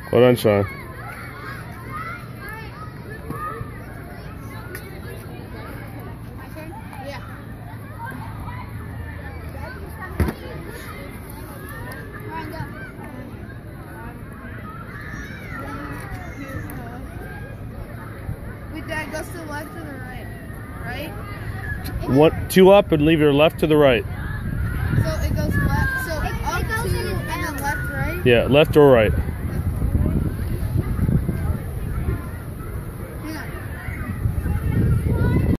Hold on, Sean. Yeah. Wait, Dad, goes to the left or the right? Right? Two up and leave your left to the right. So it goes left. So up two and then left, right? Yeah, left or right.